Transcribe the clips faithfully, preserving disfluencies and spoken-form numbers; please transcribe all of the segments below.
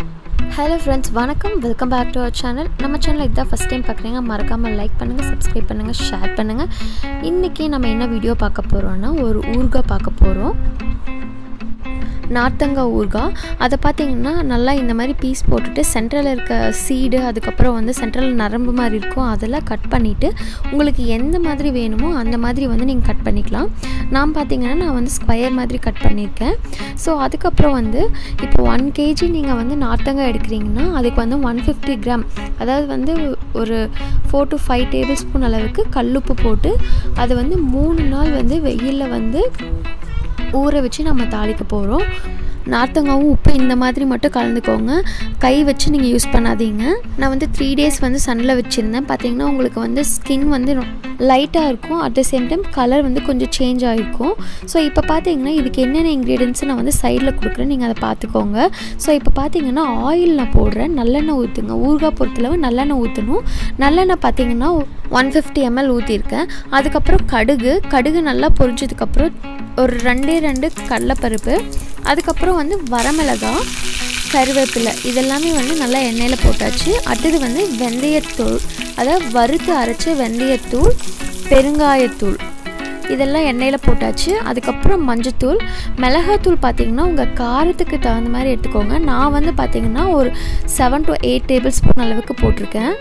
Hello friends, வணக்கம். Welcome back to our channel. நம்ம சேனலை இதான் ஃபர்ஸ்ட் டைம் பார்க்குறீங்க, மறக்காமல் லைக் பண்ணுங்கள், சப்ஸ்கிரைப் பண்ணுங்கள், ஷேர் பண்ணுங்கள். இன்றைக்கி நம்ம என்ன வீடியோ பார்க்க போகிறோன்னா ஒரு ஊறுகாய் பார்க்க போகிறோம். நார்த்தங்காய் ஊறுகாய். அதை பார்த்திங்கன்னா நல்லா இந்த மாதிரி பீஸ் போட்டுட்டு சென்ட்ரலில் இருக்க சீடு, அதுக்கப்புறம் வந்து சென்ட்ரலில் நரம்பு மாதிரி இருக்கும், அதெல்லாம் கட் பண்ணிவிட்டு உங்களுக்கு எந்த மாதிரி வேணுமோ அந்த மாதிரி வந்து நீங்கள் கட் பண்ணிக்கலாம். நான் பார்த்திங்கன்னா நான் வந்து ஸ்கொயர் மாதிரி கட் பண்ணியிருக்கேன். ஸோ அதுக்கப்புறம் வந்து இப்போ ஒன் கேஜி நீங்கள் வந்து நார்த்தங்காய் எடுக்கிறீங்கன்னா அதுக்கு வந்து ஒன் ஃபிஃப்டி கிராம், அதாவது வந்து ஒரு four to five tablespoon அளவுக்கு கல்லுப்பு போட்டு அது வந்து மூணு நாள் வந்து வெயிலில் வந்து ஊற வச்சு நம்ம தாளிக்க போகிறோம். நார்த்தங்காவும் உப்பு இந்த மாதிரி மட்டும் கலந்துக்கோங்க, கை வச்சு நீங்கள் யூஸ் பண்ணாதீங்க. நான் வந்து த்ரீ டேஸ் வந்து சன்னில் வச்சுருந்தேன். பார்த்திங்கன்னா உங்களுக்கு வந்து ஸ்கின் வந்து லைட்டாக இருக்கும், at the same time colour வந்து கொஞ்சம் சேஞ்ச் ஆகிருக்கும். ஸோ இப்போ பார்த்தீங்கன்னா இதுக்கு என்னென்ன இன்க்ரீடியன்ட்ஸ் நான் வந்து சைடில் கொடுக்குறேன், நீங்கள் அதை பார்த்துக்கோங்க. ஸோ இப்போ பார்த்தீங்கன்னா ஆயில் நான் போடுறேன், நல்லெண்ணெய் ஊற்றுங்க. ஊறுகாய் பொறுத்தளவு நல்லெண்ணெய் ஊற்றணும். நல்லெண்ணெய் பார்த்தீங்கன்னா ஒன் ஃபிஃப்டி எம்எல் ஊற்றிருக்கேன். அதுக்கப்புறம் கடுகு கடுகு நல்லா பொரிஞ்சதுக்கப்புறம் ஒரு ரெண்டே ரெண்டு கடலைப்பருப்பு, அதுக்கப்புறம் வந்து வரமிளகாய், கருவேப்பிலை, இதெல்லாமே வந்து நல்லா எண்ணெயில் போட்டாச்சு. அடுத்தது வந்து வெந்தயத்தூள், அதாவது வறுத்து அரைச்ச வெந்தயத்தூள், பெருங்காயத்தூள், இதெல்லாம் எண்ணெயில் போட்டாச்சு. அதுக்கப்புறம் மஞ்சத்தூள், மிளகாத்தூள் பார்த்திங்கன்னா உங்கள் காரத்துக்கு தகுந்த மாதிரி எடுத்துக்கோங்க. நான் வந்து பார்த்திங்கன்னா ஒரு seven to eight tablespoon அளவுக்கு போட்டிருக்கேன்.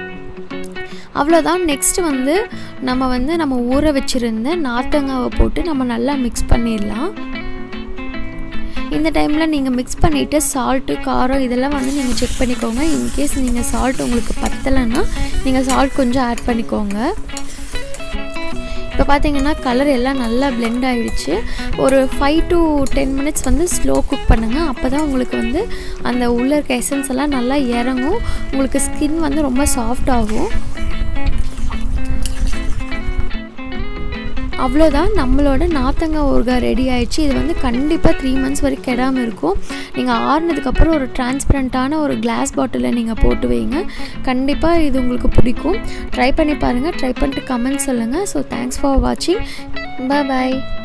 அவ்வளோதான். நெக்ஸ்ட்டு வந்து நம்ம வந்து நம்ம ஊற வச்சுருந்த நார்த்தங்காவை போட்டு நம்ம நல்லா மிக்ஸ் பண்ணிடலாம். இந்த டைமில் நீங்கள் மிக்ஸ் பண்ணிவிட்டு சால்ட்டு, காரம் இதெல்லாம் வந்து நீங்கள் செக் பண்ணிக்கோங்க. இன்கேஸ் நீங்கள் சால்ட் உங்களுக்கு பத்தலைன்னா நீங்கள் சால்ட் கொஞ்சம் ஆட் பண்ணிக்கோங்க. இப்போ பார்த்தீங்கன்னா கலர் எல்லாம் நல்லா பிளெண்ட் ஆகிடுச்சு. ஒரு ஃபைவ் டு டென் மினிட்ஸ் வந்து ஸ்லோ குக் பண்ணுங்கள். அப்போ தான் உங்களுக்கு வந்து அந்த உள்ள இருக்க எசன்ஸ் எல்லாம் நல்லா இறங்கும், உங்களுக்கு ஸ்கின் வந்து ரொம்ப சாஃப்ட் ஆகும். அவ்வளோதான், நம்மளோட நார்த்தங்காய் ஊறுகாய் ரெடி ஆகிடுச்சு. இது வந்து கண்டிப்பாக த்ரீ மந்த்ஸ் வரைக்கும் கெடாமல் இருக்கும். நீங்கள் ஆறுனதுக்கப்புறம் ஒரு டிரான்ஸ்பரண்ட்டான ஒரு கிளாஸ் பாட்டிலில் நீங்கள் போட்டு வைங்க, கண்டிப்பாக இது உங்களுக்கு பிடிக்கும். ட்ரை பண்ணி பாருங்கள், ட்ரை பண்ணிட்டு கமெண்ட் சொல்லுங்கள். ஸோ தேங்க்ஸ் ஃபார் வாட்சிங், பாய் பாய்.